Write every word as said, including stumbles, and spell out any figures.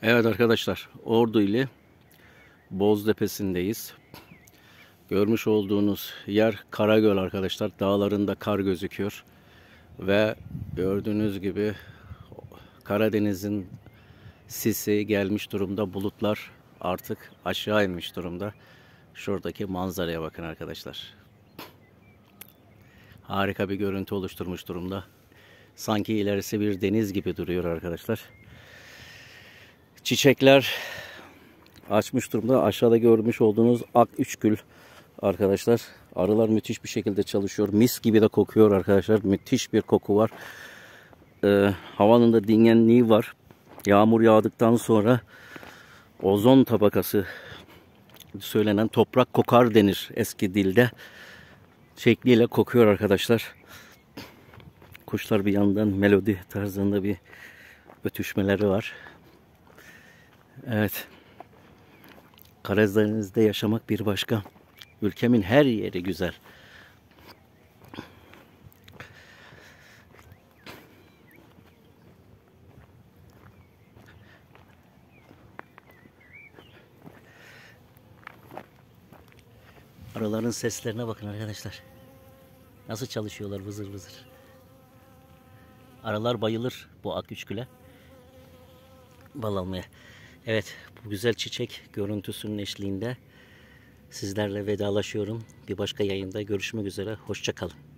Evet arkadaşlar, Ordu ili Boztepe'sindeyiz. Görmüş olduğunuz yer Karagöl arkadaşlar. Dağlarında kar gözüküyor. Ve gördüğünüz gibi Karadeniz'in sisi gelmiş durumda. Bulutlar artık aşağı inmiş durumda. Şuradaki manzaraya bakın arkadaşlar. Harika bir görüntü oluşturmuş durumda. Sanki ilerisi bir deniz gibi duruyor arkadaşlar. Çiçekler açmış durumda. Aşağıda görmüş olduğunuz ak üçgül arkadaşlar. Arılar müthiş bir şekilde çalışıyor. Mis gibi de kokuyor arkadaşlar. Müthiş bir koku var. Ee, havanın da dinginliği var. Yağmur yağdıktan sonra ozon tabakası söylenen toprak kokar denir eski dilde. Şekliyle kokuyor arkadaşlar. Kuşlar bir yandan melodi tarzında bir ötüşmeleri var. Evet. Karadeniz'de yaşamak bir başka. Ülkemin her yeri güzel. Arıların seslerine bakın arkadaşlar. Nasıl çalışıyorlar vızır vızır. Arılar bayılır bu ak üçgüle. Bal almaya. Evet, bu güzel çiçek görüntüsünün eşliğinde sizlerle vedalaşıyorum. Bir başka yayında görüşmek üzere. Hoşça kalın.